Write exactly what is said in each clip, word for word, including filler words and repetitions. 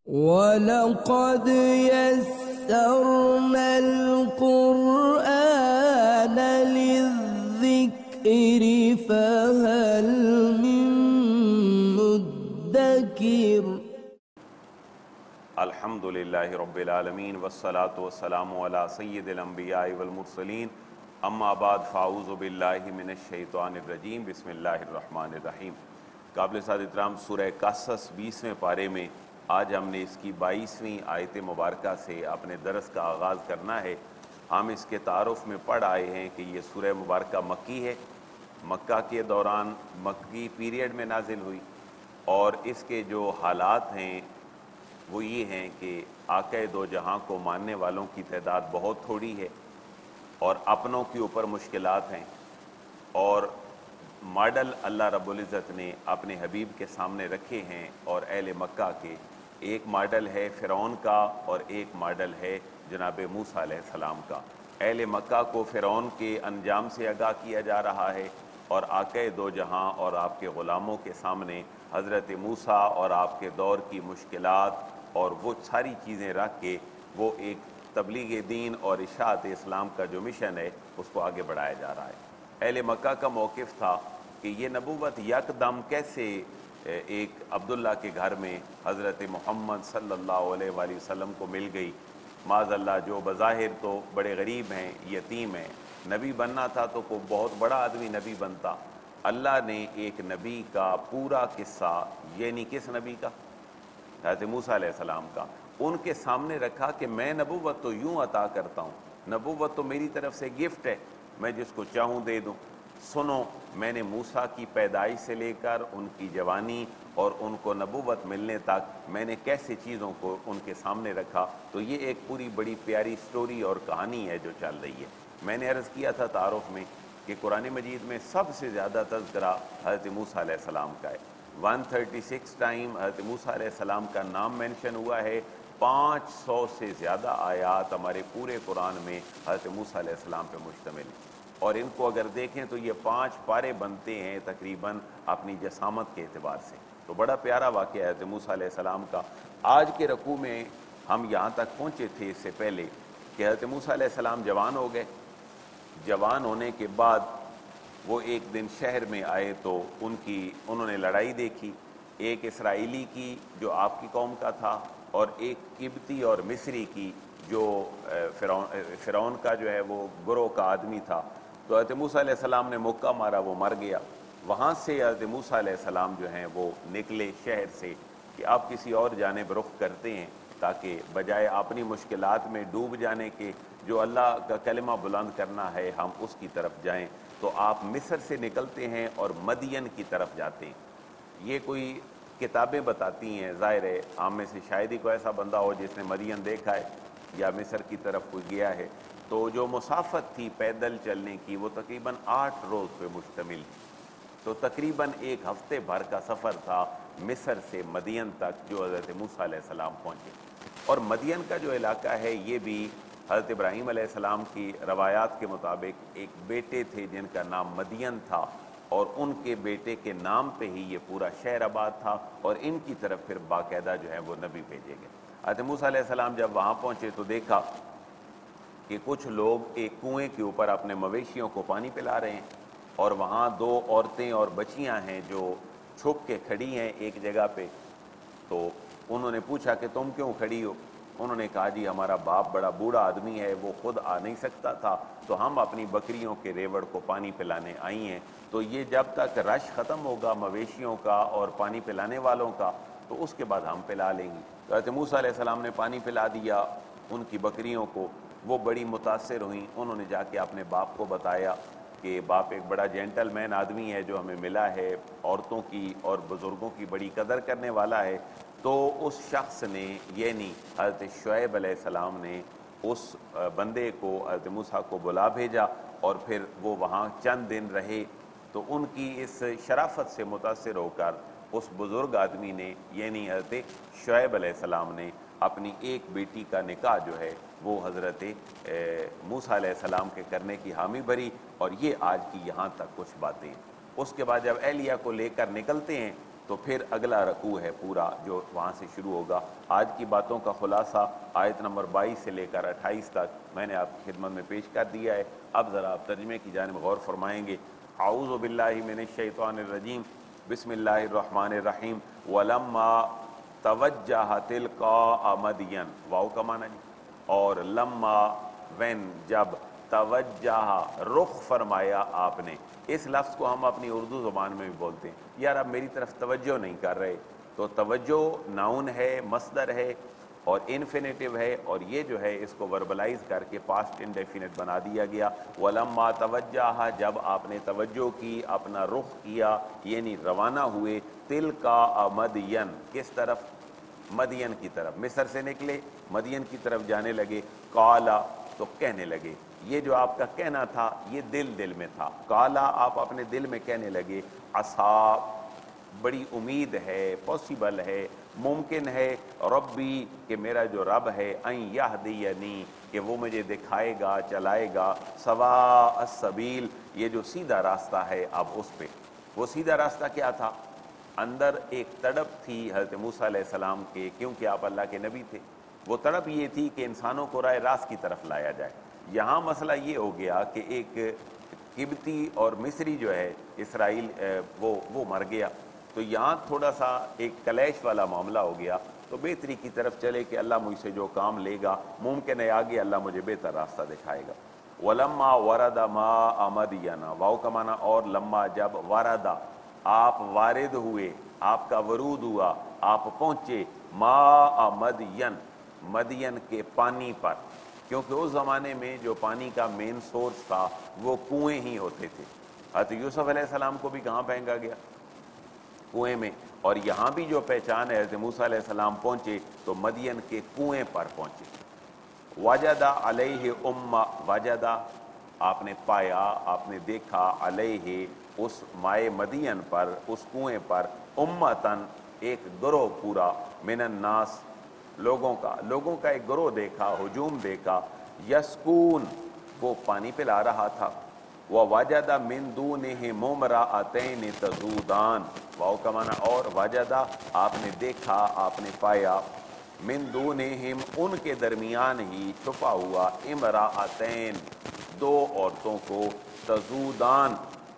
وَلَقَدْ يَسَّرْنَا الْقُرْآنَ لِلذِّكْرِ فَهَلْ مِن مُّدَّكِرٍ۔ الحمد للہ رب العالمین والصلاة والسلام علی سید الانبیاء والمرسلین، اما بعد فاعوذ باللہ من الشیطان الرجیم، بسم اللہ الرحمن الرحیم۔ قابل سعادت احترام سورہ قصص بیسویں پارے میں آج ہم نے اس کی بائیسویں آیت مبارکہ سے اپنے درس کا آغاز کرنا ہے۔ ہم اس کے تعارف میں پڑھ آئے ہیں کہ یہ سورہ مبارکہ مکی ہے، مکہ کے دوران مکی پیریڈ میں نازل ہوئی، اور اس کے جو حالات ہیں وہ یہ ہیں کہ آقا دو جہاں کو ماننے والوں کی تعداد بہت تھوڑی ہے، اور اپنوں کے اوپر مشکلات ہیں، اور ماڈل اللہ رب العزت نے اپنے حبیب کے سامنے رکھے ہیں، اور اہل مکہ کے ایک ماڈل ہے فرعون کا اور ایک ماڈل ہے جناب موسیٰ علیہ السلام کا۔ اہل مکہ کو فرعون کے انجام سے آگاہ کیا جا رہا ہے، اور آقا دو جہاں اور آپ کے غلاموں کے سامنے حضرت موسیٰ اور آپ کے دور کی مشکلات اور وہ ساری چیزیں رکھ کے وہ ایک تبلیغ دین اور اشاعت اسلام کا جو مشن ہے اس کو آگے بڑھایا جا رہا ہے۔ اہل مکہ کا موقف تھا کہ یہ نبوت یکدم کیسے ایک عبداللہ کے گھر میں حضرت محمد صلی اللہ علیہ وآلہ وسلم کو مل گئی، معاذ اللہ، جو بظاہر تو بڑے غریب ہیں، یتیم ہیں۔ نبی بننا تھا تو کوئی بہت بڑا آدمی نبی بنتا۔ اللہ نے ایک نبی کا پورا قصہ، یعنی کس نبی کا؟ حضرت موسیٰ علیہ السلام کا، ان کے سامنے رکھا کہ میں نبوت تو یوں عطا کرتا ہوں، نبوت تو میری طرف سے گفٹ ہے، میں جس کو چاہوں دے دوں۔ سنو، میں نے موسیٰ کی پیدائش سے لے کر ان کی جوانی اور ان کو نبوت ملنے تک میں نے کیسے چیزوں کو ان کے سامنے رکھا۔ تو یہ ایک پوری بڑی پیاری سٹوری اور کہانی ہے جو چل رہی ہے۔ میں نے عرض کیا تھا تعارف میں کہ قرآن مجید میں سب سے زیادہ تذکرہ حضرت موسیٰ علیہ السلام کا ہے۔ ایک سو چھتیس ٹائم حضرت موسیٰ علیہ السلام کا نام مینشن ہوا ہے۔ پانچ سو سے زیادہ آیات ہمارے پورے قرآن میں حضرت موسیٰ علیہ السلام پہ مشتمل ہیں، اور ان کو اگر دیکھیں تو یہ پانچ پارے بنتے ہیں تقریباً اپنی جسامت کے اعتبار سے۔ تو بڑا پیارا واقعہ ہے حضرت موسیٰ علیہ السلام کا۔ آج کے رکوع میں ہم یہاں تک پہنچے تھے اس سے پہلے کہ حضرت موسیٰ علیہ السلام جوان ہو گئے۔ جوان ہونے کے بعد وہ ایک دن شہر میں آئے تو ان کی انہوں نے لڑائی دیکھی، ایک اسرائیلی کی جو آپ کی قوم کا تھا، اور ایک قبطی اور مصری کی جو فرعون فرعون کا جو ہے وہ گروہ کا آدمی تھا۔ تو حضرت موسیٰ علیہ السلام نے مکہ مارا، وہ مر گیا۔ وہاں سے حضرت موسیٰ علیہ السلام جو ہیں وہ نکلے شہر سے کہ آپ کسی اور جانب رخ کرتے ہیں، تاکہ بجائے اپنی مشکلات میں ڈوب جانے کے جو اللہ کا کلمہ بلند کرنا ہے ہم اس کی طرف جائیں۔ تو آپ مصر سے نکلتے ہیں اور مدین کی طرف جاتے ہیں۔ یہ کوئی کتابیں بتاتی ہیں، ظاہر ہے ہم میں سے شاید ہی کوئی ایسا بندہ ہو جس نے مدین دیکھا ہے یا مصر کی طرف کوئی گیا ہے۔ تو جو مسافت تھی پیدل چلنے کی وہ تقریباً آٹھ روز پہ مشتمل تھی، تو تقریباً ایک ہفتے بھر کا سفر تھا مصر سے مدین تک جو حضرت موسیٰ علیہ السلام پہنچے۔ اور مدین کا جو علاقہ ہے یہ بھی حضرت ابراہیم علیہ السلام کی روایات کے مطابق ایک بیٹے تھے جن کا نام مدین تھا، اور ان کے بیٹے کے نام پہ ہی یہ پورا شہر آباد تھا، اور ان کی طرف پھر باقاعدہ جو ہے وہ نبی بھیجے گئے۔ حضرت موسیٰ علیہ السلام جب وہاں پہنچے تو دیکھا کہ کچھ لوگ ایک کنویں کے اوپر اپنے مویشیوں کو پانی پلا رہے ہیں، اور وہاں دو عورتیں اور بچیاں ہیں جو چھپ کے کھڑی ہیں ایک جگہ پہ۔ تو انہوں نے پوچھا کہ تم کیوں کھڑی ہو؟ انہوں نے کہا جی ہمارا باپ بڑا بوڑھا آدمی ہے، وہ خود آ نہیں سکتا تھا، تو ہم اپنی بکریوں کے ریوڑ کو پانی پلانے آئی ہیں، تو یہ جب تک رش ختم ہوگا مویشیوں کا اور پانی پلانے والوں کا تو اس کے بعد ہم پلا لیں گی۔ تو حضرت موسیٰ علیہ السلام نے پانی پلا دیا ان کی بکریوں کو، وہ بڑی متاثر ہوئیں۔ انہوں نے جا کے اپنے باپ کو بتایا کہ باپ ایک بڑا جینٹل مین آدمی ہے جو ہمیں ملا ہے، عورتوں کی اور بزرگوں کی بڑی قدر کرنے والا ہے۔ تو اس شخص نے یعنی حضرت شعیب علیہ السلام نے اس بندے کو حضرت موسیٰ کو بلا بھیجا، اور پھر وہ وہاں چند دن رہے۔ تو ان کی اس شرافت سے متاثر ہو کر اس بزرگ آدمی نے یعنی حضرت شعیب علیہ السلام نے اپنی ایک بیٹی کا نکاح جو ہے وہ حضرت موسیٰ علیہ السلام کے کرنے کی حامی بھری، اور یہ آج کی یہاں تک کچھ باتیں ہیں۔ اس کے بعد جب اہلیہ کو لے کر نکلتے ہیں تو پھر اگلا رکوع ہے پورا جو وہاں سے شروع ہوگا۔ آج کی باتوں کا خلاصہ آیت نمبر بائیس سے لے کر اٹھائیس تک میں نے آپ کی خدمت میں پیش کر دیا ہے۔ اب ذرا آپ ترجمے کی جانب غور فرمائیں گے۔ اعوذ باللہ من الشیطان الرجیم، بسم اللہ الرحمن الرحیم۔ وَلَمَّا تَوَجَّهَ تِلْقَاءَ مَدْیَن، واو کا معنی جی، اور لما وین جب، توجہ رخ فرمایا آپ نے۔ اس لفظ کو ہم اپنی اردو زبان میں بھی بولتے ہیں، یار اب میری طرف توجہ نہیں کر رہے، تو توجہ ناؤن ہے، مصدر ہے اور انفینیٹیو ہے، اور یہ جو ہے اس کو وربلائز کر کے پاسٹ انڈیفینٹ بنا دیا گیا۔ وَلَمَّا تَوَجَّهَ، جب آپ نے توجہ کی، اپنا رخ کیا، یعنی روانہ ہوئے، تِلْقَاءَ مَدْیَن، کس طرف؟ مدین کی طرف، مصر سے نکلے مدین کی طرف جانے لگے۔ قالا، تو کہنے لگے، یہ جو آپ کا کہنا تھا یہ دل دل میں تھا، قالا آپ اپنے دل میں کہنے لگے، عسا، بڑی امید ہے، پاسبل ہے، ممکن ہے، ربی، کہ میرا جو رب ہے، ان یہدینی، کہ وہ مجھے دکھائے گا، چلائے گا، سواء السبیل، یہ جو سیدھا راستہ ہے اب اس پہ۔ وہ سیدھا راستہ کیا تھا؟ اندر ایک تڑپ تھی حضرت موسیٰ علیہ السلام کے، کیونکہ آپ اللہ کے نبی تھے، وہ تڑپ یہ تھی کہ انسانوں کو راہ راست کی طرف لایا جائے۔ یہاں مسئلہ یہ ہو گیا کہ ایک قبطی اور مصری جو ہے اسرائیل، وہ وہ مر گیا، تو یہاں تھوڑا سا ایک کلیش والا معاملہ ہو گیا، تو بہتری کی طرف چلے کہ اللہ مجھ سے جو کام لے گا، ممکن ہے آگے اللہ مجھے بہتر راستہ دکھائے گا۔ وَلَمَّا وَرَدَ مَاءَ مَدْیَنَ، واو کا معنی اور، لما جب، وَرَدَ آپ وارد ہوئے، آپ کا ورود ہوا، آپ پہنچے، ماء مدین، مدین کے پانی پر، کیونکہ اس زمانے میں جو پانی کا مین سورس تھا وہ کنویں ہی ہوتے تھے۔ حضرت یوسف علیہ السلام کو بھی کہاں پھینکا گیا؟ کنویں میں، اور یہاں بھی جو پہچان ہے، حضرت موسیٰ علیہ السلام پہنچے تو مدین کے کنویں پر پہنچے۔ وجد علیہ امہ، وجد آپ نے پایا، آپ نے دیکھا، علیہ اس مائے مدین پر، اس کنویں پر، امتن ایک گروہ پورا، من الناس لوگوں کا، لوگوں کا ایک گروہ دیکھا، ہجوم دیکھا، یسکون وہ پانی پلا رہا تھا، وَوَجَدَ مِن دُونِهِمْ امْرَأَتَيْنِ تَذُودَانِ، واو کا معنی اور، وجدہ آپ نے دیکھا، آپ نے پایا، من دونہم ان کے درمیان ہی چھپا ہوا، امرأتین دو عورتوں کو، تذودان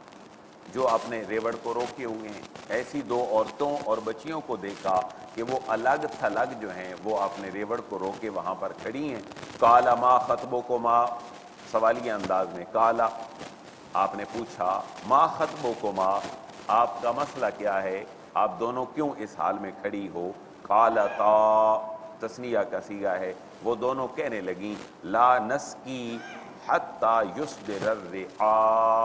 جو اپنے ریوڑ کو روکے ہوئے ہیں، ایسی دو عورتوں اور بچیوں کو دیکھا کہ وہ الگ تھلگ جو ہیں وہ اپنے ریوڑ کو روکے وہاں پر کھڑی ہیں۔ قال ما خطبکما، سوالیہ انداز میں، قال آپ نے پوچھا، ما خطبکما آپ کا مسئلہ کیا ہے، آپ دونوں کیوں اس حال میں کھڑی ہو؟ قالتا تثنیہ کا صیغہ ہے، وہ دونوں کہنے لگیں، لا نسقی حتی یصدر الرعاء،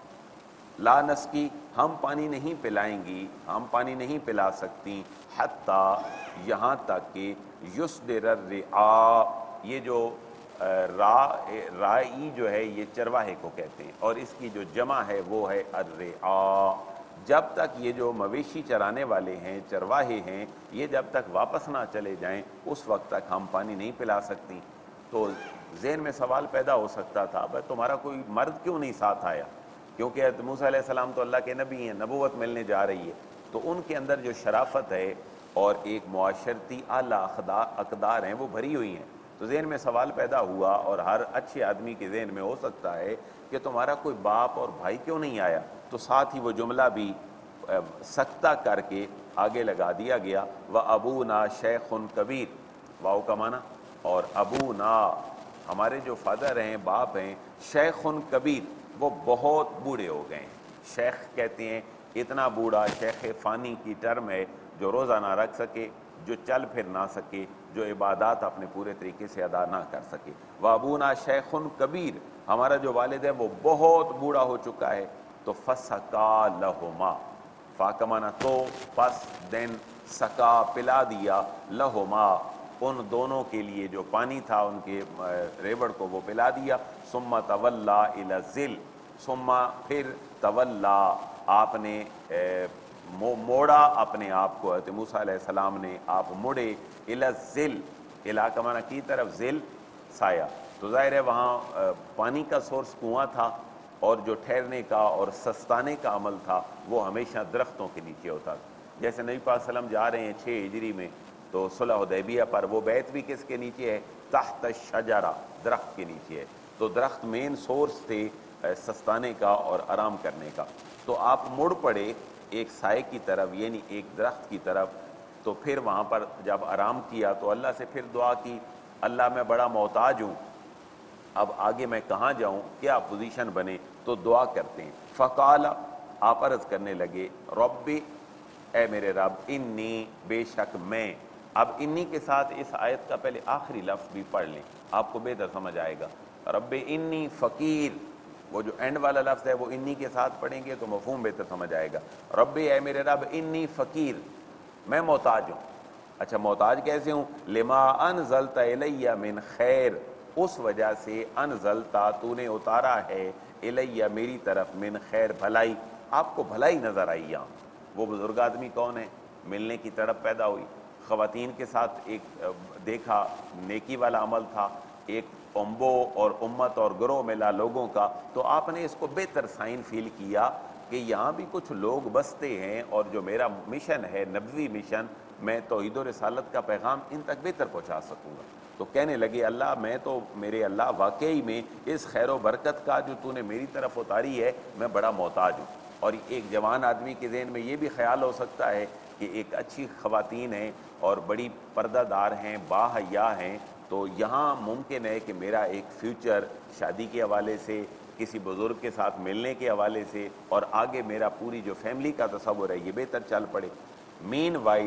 لا نسقی ہم پانی نہیں پلائیں گی، ہم پانی نہیں پلا سکتی، حتی یہاں تک کہ یصدر الرعاء، یہ جو رائی جو ہے یہ چرواہے کو کہتے ہیں، اور اس کی جو جمع ہے وہ ہے الرعاء، جب تک یہ جو مویشی چرانے والے ہیں، چرواہے ہیں، یہ جب تک واپس نہ چلے جائیں اس وقت تک ہم پانی نہیں پلا سکتی۔ تو ذہن میں سوال پیدا ہو سکتا تھا، بھائی تمہارا کوئی مرد کیوں نہیں ساتھ آیا؟ کیونکہ حضرت موسیٰ علیہ السلام تو اللہ کے نبی ہیں، نبوت ملنے جا رہی ہے، تو ان کے اندر جو شرافت ہے اور ایک معاشرتی اعلیٰ اقدار ہیں وہ بھری ہوئی ہیں۔ تو ذہن میں سوال پیدا ہوا، اور ہر اچھے آدمی کے ذہن میں ہو سکتا ہے کہ تمہارا کوئی باپ اور بھائی کیوں نہیں آیا؟ تو ساتھ ہی وہ جملہ بھی سکتہ کر کے آگے لگا دیا گیا، وَأَبُونَا شَيْخٌ کبیر، واو کا معنی اور، ابونا ہمارے جو فادر ہیں، باپ ہیں، شیخٌ کبیر وہ بہت بوڑھے ہو گئے ہیں۔ شیخ کہتے ہیں اتنا بوڑھا، شیخ فانی کی ٹرم ہے، جو روزہ نہ رکھ سکے، جو چل پھر نہ سکے، جو عبادات اپنے پورے طریقے سے ادا نہ کر سکے۔ وَأَبُونَا شَيْخٌ کبیر، ہمارا جو والد ہے وہ بہت بوڑھا ہو چکا ہے۔ تو فَسَقَا لَهُمَا، فا کا معنی تو، پس دین، سکا پلا دیا، لہما ان دونوں کے لیے جو پانی تھا ان کے ریوڑ کو وہ پلا دیا۔ ثم تولا الی الظل، ثم پھر تولا آپ نے موڑا اپنے آپ کو، حضرت موسیٰ علیہ السلام نے آپ مڑے، الی الظل، الی کا معنی کی طرف، ظل سایہ، تو ظاہر ہے وہاں پانی کا سورس کنواں تھا، اور جو ٹھہرنے کا اور سستانے کا عمل تھا وہ ہمیشہ درختوں کے نیچے ہوتا تھا۔ جیسے نبی پاک صلی اللہ علیہ وسلم جا رہے ہیں چھ ہجری میں تو صلح حدیبیہ پر، وہ بیعت بھی کس کے نیچے ہے؟ تحت الشجرہ، درخت کے نیچے ہے۔ تو درخت مین سورس تھے سستانے کا اور آرام کرنے کا۔ تو آپ مڑ پڑے ایک سائے کی طرف، یعنی ایک درخت کی طرف، تو پھر وہاں پر جب آرام کیا تو اللہ سے پھر دعا کی، اللہ میں بڑا محتاج ہوں، اب آگے میں کہاں جاؤں، کیا پوزیشن بنے؟ تو دعا کرتے ہیں۔ فقال، آپ عرض کرنے لگے، ربی، اے میرے رب، انی، بے شک میں۔ اب انی کے ساتھ اس آیت کا پہلے آخری لفظ بھی پڑھ لیں، آپ کو بہتر سمجھ آئے گا۔ رب انی فقیر، وہ جو اینڈ والا لفظ ہے وہ انی کے ساتھ پڑھیں گے تو مفہوم بہتر سمجھ آئے گا۔ رب، اے میرے رب، انی فقیر، میں محتاج ہوں۔ اچھا محتاج کیسے ہوں؟ لما انزلت الی من خیر، اس وجہ سے انزلتا، تو نے اتارا ہے، الیہ، میری طرف، من خیر، بھلائی۔ آپ کو بھلائی نظر آئی یہاں۔ وہ بزرگ آدمی کون ہے؟ ملنے کی تڑپ پیدا ہوئی، خواتین کے ساتھ ایک دیکھا، نیکی والا عمل تھا، ایک امبو اور امت اور گروہ ملا لوگوں کا، تو آپ نے اس کو بہتر سائن فیل کیا کہ یہاں بھی کچھ لوگ بستے ہیں، اور جو میرا مشن ہے، نبوی مشن، میں توحید و رسالت کا پیغام ان تک بہتر پہنچا سکوں گا۔ تو کہنے لگے، اللہ میں تو، میرے اللہ، واقعی میں اس خیر و برکت کا جو تو نے میری طرف اتاری ہے، میں بڑا محتاج ہوں۔ اور ایک جوان آدمی کے ذہن میں یہ بھی خیال ہو سکتا ہے کہ ایک اچھی خواتین ہیں اور بڑی پردہ دار ہیں، با حیا ہیں، تو یہاں ممکن ہے کہ میرا ایک فیوچر شادی کے حوالے سے، کسی بزرگ کے ساتھ ملنے کے حوالے سے، اور آگے میرا پوری جو فیملی کا تصور ہے یہ بہتر چل پڑے۔ مین وائل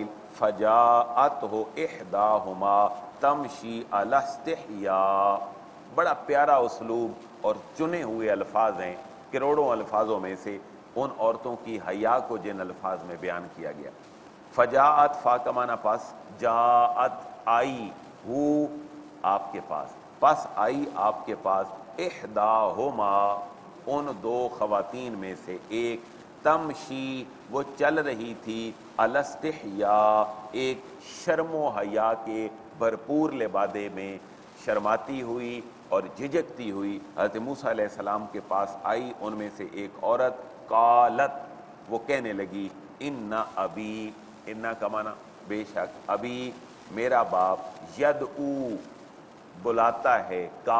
فجاءتہ احداہما تمشی علی استحیاء، بڑا پیارا اسلوب اور چنے ہوئے الفاظ ہیں کروڑوں الفاظوں میں سے، ان عورتوں کی حیا کو جن الفاظ میں بیان کیا گیا۔ فجاءت، فا کا معنی پس، جاءت، آئی، ہو، آپ کے پاس، پس آئی آپ کے پاس، احداہما، ان دو خواتین میں سے ایک، تمشی، وہ چل رہی تھی، علی استحیاء، ایک شرم و حیا کے بھرپور لبادے میں، شرماتی ہوئی اور جھجکتی ہوئی حضرت موسیٰ علیہ السلام کے پاس آئی۔ ان میں سے ایک عورت، قالت، وہ کہنے لگی، ان ابی، ان کا معنی بے شک، ابی، میرا باپ، یدعو، بلاتا ہے، کا،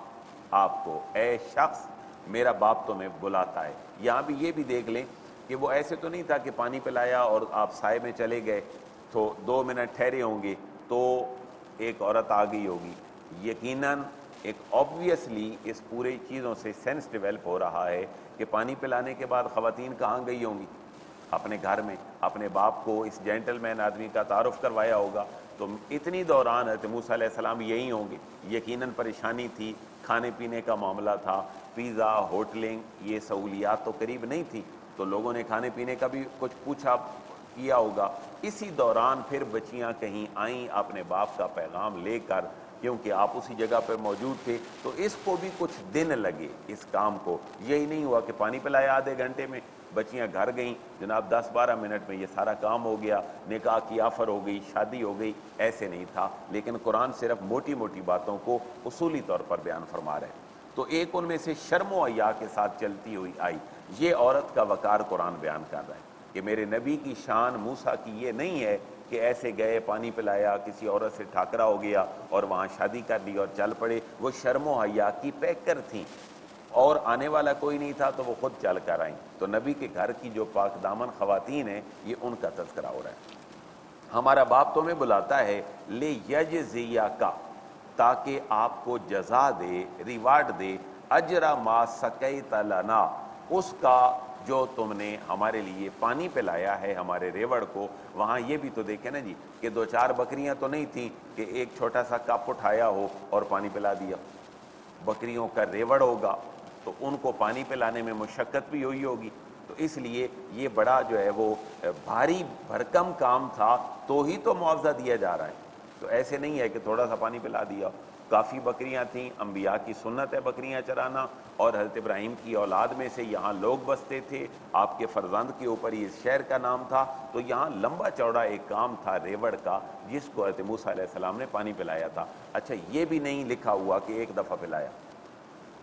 آپ کو، اے شخص، میرا باپ تمہیں بلاتا ہے۔ یہاں بھی یہ بھی دیکھ لیں کہ وہ ایسے تو نہیں تھا کہ پانی پلایا اور آپ سائے میں چلے گئے تو دو منٹ ٹھہرے ہوں گے تو ایک عورت آ گئی ہوگی۔ یقیناً ایک آبویسلی اس پورے چیزوں سے سینس ڈیولپ ہو رہا ہے کہ پانی پلانے کے بعد خواتین کہاں گئی ہوں گی؟ اپنے گھر میں، اپنے باپ کو اس جینٹل مین آدمی کا تعارف کروایا ہوگا، تو اتنی دوران حضرت موسیٰ علیہ السلام یہی ہوں گے۔ یقیناً پریشانی تھی، کھانے پینے کا معاملہ تھا، پیزا، ہوٹلنگ، یہ سہولیات تو قریب نہیں تھی، تو لوگوں نے کھانے پینے کا بھی کچھ پوچھا کیا ہوگا۔ اسی دوران پھر بچیاں کہیں آئیں اپنے باپ کا پیغام لے کر، کیونکہ آپ اسی جگہ پہ موجود تھے، تو اس کو بھی کچھ دن لگے اس کام کو۔ یہی نہیں ہوا کہ پانی پلایا آدھے گھنٹے میں، بچیاں گھر گئیں، جناب دس بارہ منٹ میں یہ سارا کام ہو گیا، نکاح کی آفر ہو گئی، شادی ہو گئی، ایسے نہیں تھا۔ لیکن قرآن صرف موٹی موٹی باتوں کو اصولی طور پر بیان فرما رہے ہیں۔ تو ایک ان میں سے شرم و حیا کے ساتھ چلتی ہوئی آئی، یہ عورت کا وقار قرآن بیان کر رہا ہے کہ میرے نبی کی شان موسیٰ کی یہ نہیں ہے کہ ایسے گئے، پانی پلایا، کسی عورت سے ٹھاکرا ہو گیا اور وہاں شادی کر لی اور چل پڑے۔ وہ شرم و حیا کی پیکر تھیں، اور آنے والا کوئی نہیں تھا تو وہ خود چل کر آئیں۔ تو نبی کے گھر کی جو پاک دامن خواتین ہیں، یہ ان کا تذکرہ ہو رہا ہے۔ ہمارا باپ تمہیں بلاتا ہے، لے یجزیک، تاکہ آپ کو جزا دے، ریوارڈ دے، اجر ما سقیت لنا، اس کا جو تم نے ہمارے لیے پانی پلایا ہے ہمارے ریوڑ کو۔ وہاں یہ بھی تو دیکھیں نا جی کہ دو چار بکریاں تو نہیں تھیں کہ ایک چھوٹا سا کپ اٹھایا ہو اور پانی پلا دیا۔ بکریوں کا ریوڑ ہوگا تو ان کو پانی پلانے میں مشقت بھی ہوئی ہوگی، تو اس لیے یہ بڑا جو ہے وہ بھاری بھرکم کام تھا، تو ہی تو معاوضہ دیا جا رہا ہے۔ تو ایسے نہیں ہے کہ تھوڑا سا پانی پلا دیا۔ کافی بکریاں تھیں، انبیاء کی سنت ہے بکریاں چرانا، اور حضرت ابراہیم کی اولاد میں سے یہاں لوگ بستے تھے، آپ کے فرزند کے اوپر ہی اس شہر کا نام تھا، تو یہاں لمبا چوڑا ایک کام تھا ریوڑ کا، جس کو حضرت موسیٰ علیہ السلام نے پانی پلایا تھا۔ اچھا یہ بھی نہیں لکھا ہوا کہ ایک دفعہ پلایا،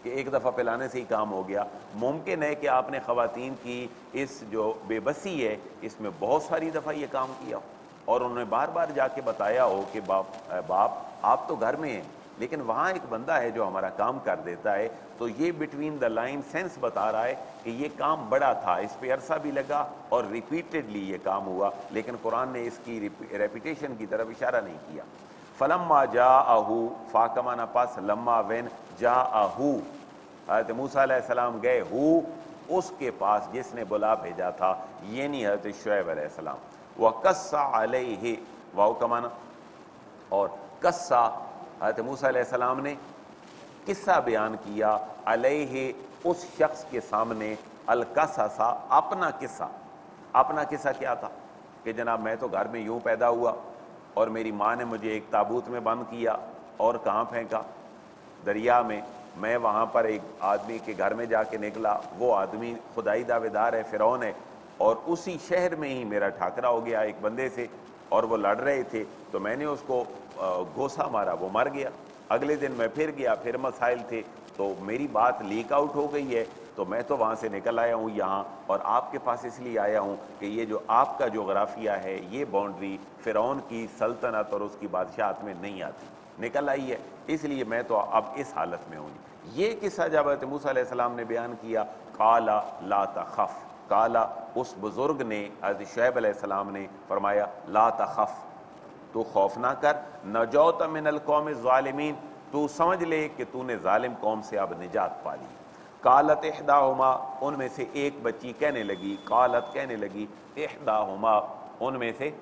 کہ ایک دفعہ پلانے سے ہی کام ہو گیا. ممکن ہے کہ آپ نے خواتین کی اس جو بے بسی ہے اس میں بہت ساری دفعہ یہ کام کیا ہو اور انہوں نے بار بار جا کے بتایا ہو کہ باپ باپ آپ تو گھر میں ہیں لیکن وہاں ایک بندہ ہے جو ہمارا کام کر دیتا ہے. تو یہ بٹوین دا لائن سینس بتا رہا ہے کہ یہ کام بڑا تھا, اس پہ عرصہ بھی لگا اور ریپیٹڈلی یہ کام ہوا, لیکن قرآن نے اس کی ریپیٹیشن کی طرف اشارہ نہیں کیا. فلما جاءہ فا کا معنی پس, لما وین جاءہ حضرت موسیٰ علیہ السلام گئے, ہو اس کے پاس جس نے بلا بھیجا تھا, یہ نہیں حضرت شعیب علیہ السلام. وَقَصَّ عَلَيْهِ واو کا معنی, اور قصہ حضرت موسیٰ علیہ السلام نے قصہ بیان کیا, علیہ اس شخص کے سامنے, القصص اپنا قصہ. اپنا قصہ کیا تھا کہ جناب میں تو گھر میں یوں پیدا ہوا اور میری ماں نے مجھے ایک تابوت میں بند کیا اور کہاں پھینکا, دریا میں. میں وہاں پر ایک آدمی کے گھر میں جا کے نکلا, وہ آدمی خدائی دعوے دار ہے, فرعون ہے, اور اسی شہر میں ہی میرا ٹھاکرا ہو گیا ایک بندے سے اور وہ لڑ رہے تھے تو میں نے اس کو گوسا مارا, وہ مر گیا. اگلے دن میں پھر گیا, پھر مسائل تھے تو میری بات لیک آؤٹ ہو گئی ہے, تو میں تو وہاں سے نکل آیا ہوں یہاں اور آپ کے پاس اس لیے آیا ہوں کہ یہ جو آپ کا جغرافیہ ہے یہ باؤنڈری فرعون کی سلطنت اور اس کی بادشاہت میں نہیں آتی, نکل آئی ہے, اس لیے میں تو اب اس حالت میں ہوں. یہ قصہ جب حضرت موسیٰ علیہ السلام نے بیان کیا, قال لا تخف, قالا اس بزرگ نے حضرت شعیب علیہ السلام نے فرمایا, لا تخف تو خوف نہ کر, نجوت من القوم الظالمین تو سمجھ لے کہ تو نے ظالم قوم سے اب نجات پا لی. قالت احداہما ان میں سے ایک بچی کہنے لگی, قالت کہنے لگی, احداہما ان میں سے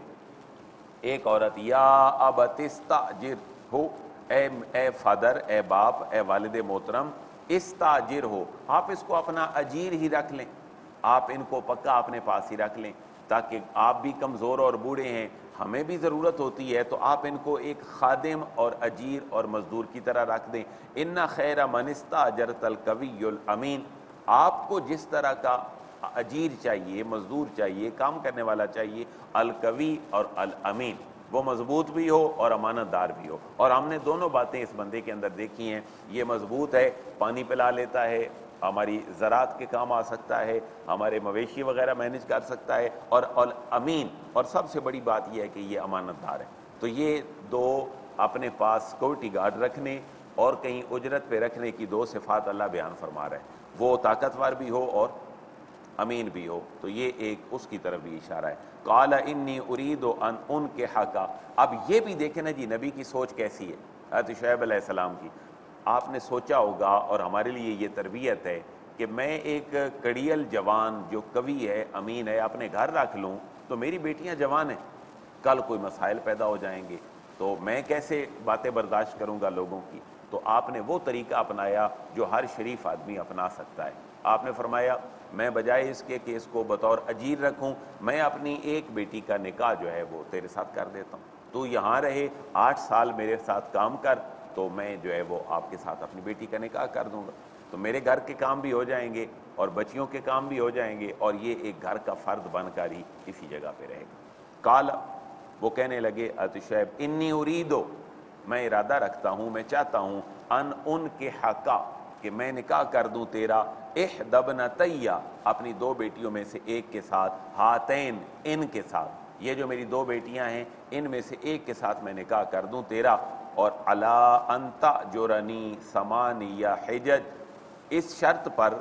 ایک عورت, یا ابت استاجر ہو, اے اے فادر, اے باپ, اے والد محترم, استاجر ہو, آپ اس کو اپنا اجیر ہی رکھ لیں, آپ ان کو پکا اپنے پاس ہی رکھ لیں تاکہ آپ بھی کمزور اور بوڑھے ہیں, ہمیں بھی ضرورت ہوتی ہے تو آپ ان کو ایک خادم اور اجیر اور مزدور کی طرح رکھ دیں. ان خیر من استاجرت القوی الامین, آپ کو جس طرح کا اجیر چاہیے, مزدور چاہیے, کام کرنے والا چاہیے, القوی اور الامین, وہ مضبوط بھی ہو اور امانت دار بھی ہو. اور ہم نے دونوں باتیں اس بندے کے اندر دیکھی ہیں, یہ مضبوط ہے, پانی پلا لیتا ہے, ہماری زراعت کے کام آ سکتا ہے, ہمارے مویشی وغیرہ مینج کر سکتا ہے, اور امین, اور سب سے بڑی بات یہ ہے کہ یہ امانت دار ہے. تو یہ دو اپنے پاس سیکورٹی گارڈ رکھنے اور کہیں اجرت پہ رکھنے کی دو صفات اللہ بیان فرما رہا ہے, وہ طاقتور بھی ہو اور امین بھی ہو. تو یہ ایک اس کی طرف بھی اشارہ ہے. قال انی ارید ان انکحک, اب یہ بھی دیکھیں نا جی نبی کی سوچ کیسی ہے, حضرت شعیب علیہ السلام کی. آپ نے سوچا ہوگا اور ہمارے لیے یہ تربیت ہے کہ میں ایک کڑیل جوان جو قوی ہے, امین ہے, اپنے گھر رکھ لوں تو میری بیٹیاں جوان ہیں, کل کوئی مسائل پیدا ہو جائیں گے تو میں کیسے باتیں برداشت کروں گا لوگوں کی. تو آپ نے وہ طریقہ اپنایا جو ہر شریف آدمی اپنا سکتا ہے. آپ نے فرمایا میں بجائے اس کے کہ اس کو بطور اجیر رکھوں, میں اپنی ایک بیٹی کا نکاح جو ہے وہ تیرے ساتھ کر دیتا ہوں, تو یہاں رہے, آٹھ سال میرے ساتھ کام کر, تو میں جو ہے وہ آپ کے ساتھ اپنی بیٹی کا نکاح کر دوں گا, تو میرے گھر کے کام بھی ہو جائیں گے اور بچیوں کے کام بھی ہو جائیں گے, اور یہ ایک گھر کا فرد بن کر ہی اسی جگہ پہ رہے گا. قال, وہ کہنے لگے حضرت شعیب, انی اریدو, میں ارادہ رکھتا ہوں, میں چاہتا ہوں, ان ان کے حقا, کہ میں نکاح کر دوں تیرا, احدی ابنتی, اپنی دو بیٹیوں میں سے ایک کے ساتھ, ہاتین, ان کے ساتھ, یہ جو میری دو بیٹیاں ہیں ان میں سے ایک کے ساتھ میں نکاح کر دوں تیرا, اور علی ان تأجرنی ثمانیہ حجج, اس شرط پر,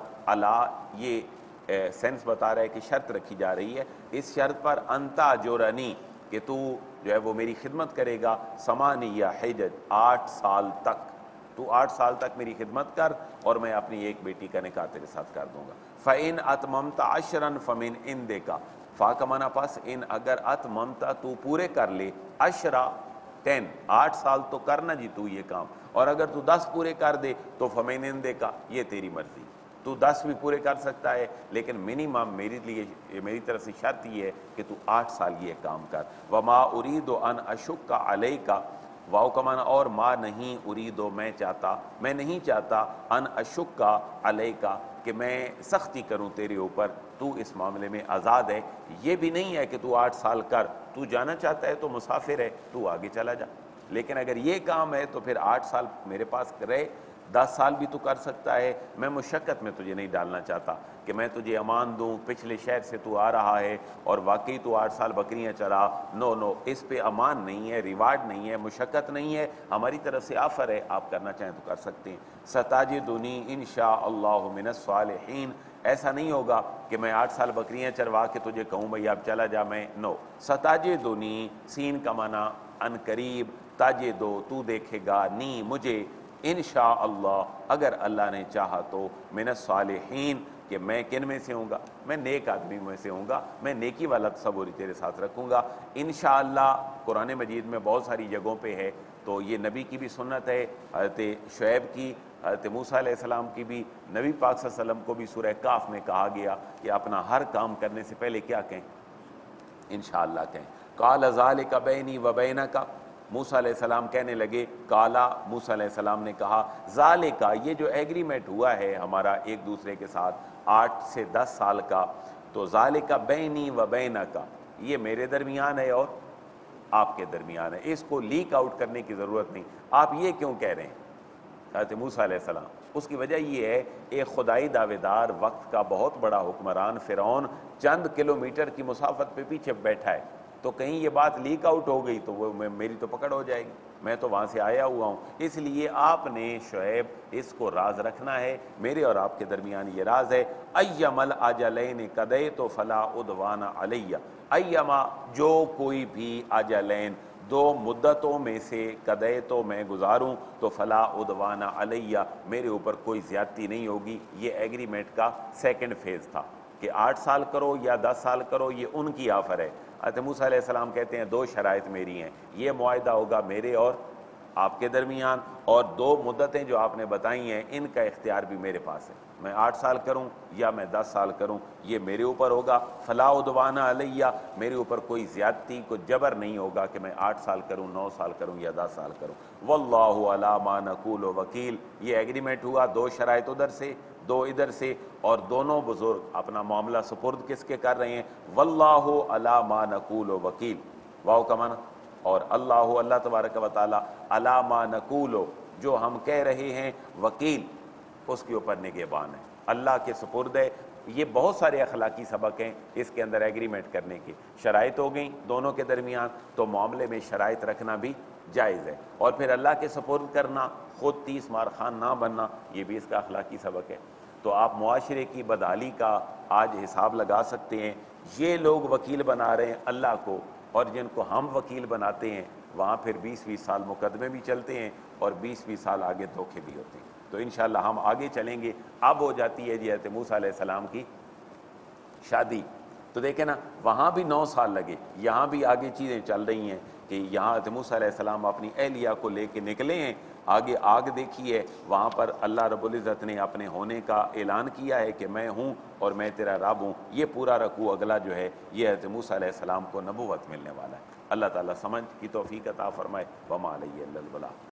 علی یہ سینس بتا رہا ہے کہ شرط رکھی جا رہی ہے, اس شرط پر, ان تأجرنی, کہ تو جو ہے وہ میری خدمت کرے گا, ثمانیہ حجج, آٹھ سال تک, تو آٹھ سال تک میری خدمت کر اور میں اپنی ایک بیٹی کا نکاح تیرے ساتھ کر دوں گا. فَإِنْ أَتْمَمْتَ عَشْرًا فَمِنْ عِنْدِكَ, فا کا معنی پس, ان اگر اتممتا تو پورے کر لے, عشرہ ٹین, آٹھ سال تو کرنا جی تو یہ کام, اور اگر تو دس پورے کر دے تو فَمِنْ عِنْدِكَ, یہ تیری مرضی, تو دس بھی پورے کر سکتا ہے لیکن منیمم میری لیے, میری طرف سے شرط یہ ہے کہ تو آٹھ سال یہ کام کر. وَمَا أُرِيدُ أَنْ أَشُقَّ عَلَيْكَ, واو کا معنی اور, ما نہیں, اریدو میں چاہتا, میں نہیں چاہتا, ان اشکا علیکا, کہ میں سختی کروں تیرے اوپر, تو اس معاملے میں آزاد ہے. یہ بھی نہیں ہے کہ تو آٹھ سال کر, تو جانا چاہتا ہے تو مسافر ہے, تو آگے چلا جا, لیکن اگر یہ کام ہے تو پھر آٹھ سال میرے پاس رہے, دس سال بھی تو کر سکتا ہے، میں مشقت میں تجھے نہیں ڈالنا چاہتا کہ میں تجھے امان دوں، پچھلے شہر سے تو آ رہا ہے اور واقعی تو آٹھ سال بکریاں چرا، نو نو اس پہ امان نہیں ہے، ریوارڈ نہیں ہے، مشقت نہیں ہے، ہماری طرف سے آفر ہے، آپ کرنا چاہیں تو کر سکتے ہیں۔ ستاجدنی انشاء اللہ من الصالحین، ایسا نہیں ہوگا کہ میں آٹھ سال بکریاں چروا کے تجھے کہوں بھئی اب چلا جا، میں نو ستاجدنی، سین کا معنی ان قریب، تاجدو تو دیکھے گا، نی مجھے، انشاء اللہ اگر اللہ نے چاہا تو، من الصالحین کہ میں کن میں سے ہوں گا، میں نیک آدمی میں سے ہوں گا، میں نیکی والا تصور تیرے ساتھ رکھوں گا۔ انشاءاللہ قرآن مجید میں بہت ساری جگہوں پہ ہے، تو یہ نبی کی بھی سنت ہے، حضرت شعیب کی، حضرت موسیٰ علیہ السلام کی بھی، نبی پاک صلی اللہ علیہ وسلم کو بھی سورہ کاف میں کہا گیا کہ اپنا ہر کام کرنے سے پہلے کیا کہیں، انشاءاللہ کہیں۔ قال ذالک بینی و بینک، موسیٰ علیہ السلام کہنے لگے، کالا موسیٰ علیہ السلام نے کہا، ذالکا یہ جو ایگریمنٹ ہوا ہے ہمارا ایک دوسرے کے ساتھ آٹھ سے دس سال کا، تو ذالکا بینی و بینکا یہ میرے درمیان ہے اور آپ کے درمیان ہے، اس کو لیک آؤٹ کرنے کی ضرورت نہیں، آپ یہ کیوں کہہ رہے ہیں حضرت موسیٰ علیہ السلام؟ اس کی وجہ یہ ہے، ایک خدائی دعوے دار، وقت کا بہت بڑا حکمران فرعون چند کلومیٹر کی مسافت پہ پیچھے بیٹھا ہے، تو کہیں یہ بات لیک آؤٹ ہو گئی تو وہ میری تو پکڑ ہو جائے گی، میں تو وہاں سے آیا ہوا ہوں، اس لیے آپ نے شعیب اس کو راز رکھنا ہے، میرے اور آپ کے درمیان یہ راز ہے۔ ایما الاجلین قضیت فلا عدوان علیہ، ایما جو کوئی بھی اجلین دو مدتوں میں سے قضے تو میں گزاروں تو فلا عدوان علیہ میرے اوپر کوئی زیادتی نہیں ہوگی۔ یہ ایگریمنٹ کا سیکنڈ فیز تھا کہ آٹھ سال کرو یا دس سال کرو، یہ ان کی آفر ہے۔ حضرت موسیٰ علیہ السلام کہتے ہیں دو شرائط میری ہیں، یہ معاہدہ ہوگا میرے اور آپ کے درمیان، اور دو مدتیں جو آپ نے بتائی ہیں ان کا اختیار بھی میرے پاس ہے، میں آٹھ سال کروں یا میں دس سال کروں یہ میرے اوپر ہوگا۔ فلا عدوان علیہ میرے اوپر کوئی زیادتی، کوئی جبر نہیں ہوگا کہ میں آٹھ سال کروں، نو سال کروں یا دس سال کروں۔ واللہ علی ما نقول وکیل، یہ ایگریمنٹ ہوا، دو شرائط ادھر سے دو ادھر سے، اور دونوں بزرگ اپنا معاملہ سپرد کس کے کر رہے ہیں؟ واللہ علی ما نقول وکیل، واو کا معنی، اور اللہ اللہ تبارک و تعالی علی ما نقول جو ہم کہہ رہے ہیں وکیل، اس کے اوپر نگہبان ہے، اللہ کے سپرد ہے۔ یہ بہت سارے اخلاقی سبق ہیں اس کے اندر ایگریمنٹ کرنے کے، شرائط ہو گئیں دونوں کے درمیان، تو معاملے میں شرائط رکھنا بھی جائز ہے، اور پھر اللہ کے سپرد کرنا، خود تیس مار خان نہ بننا، یہ بھی اس کا اخلاقی سبق ہے۔ تو آپ معاشرے کی بدحالی کا آج حساب لگا سکتے ہیں، یہ لوگ وکیل بنا رہے ہیں اللہ کو، اور جن کو ہم وکیل بناتے ہیں وہاں پھر بیس بیس سال مقدمے بھی چلتے ہیں اور بیس بیس سال آگے دھوکے بھی ہوتے ہیں۔ تو انشاءاللہ ہم آگے چلیں گے۔ اب ہو جاتی ہے جی حضرت موسیٰ علیہ السلام کی شادی، تو دیکھیں نا وہاں بھی نو سال لگے، یہاں بھی آگے چیزیں چل رہی ہیں کہ یہاں حضرت موسیٰ علیہ السلام اپنی اہلیہ کو لے کے نکلے ہیں، آگے آگ دیکھی ہے، وہاں پر اللہ رب العزت نے اپنے ہونے کا اعلان کیا ہے کہ میں ہوں اور میں تیرا رب ہوں۔ یہ پورا رکوع اگلا جو ہے یہ حضرت موسیٰ علیہ السلام کو نبوت ملنے والا ہے۔ اللہ تعالیٰ سمجھ کی توفیق عطا فرمائے۔ وما علیہ الا البلاغ۔